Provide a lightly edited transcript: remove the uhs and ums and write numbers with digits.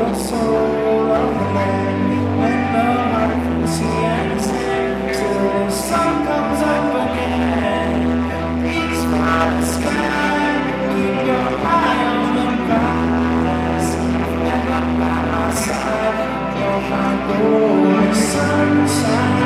soul of the land. When the heart from the sea and sand till the sun comes up again. Please fly the sky, keep your eye on the prize. Never by my side, you're my golden sunshine.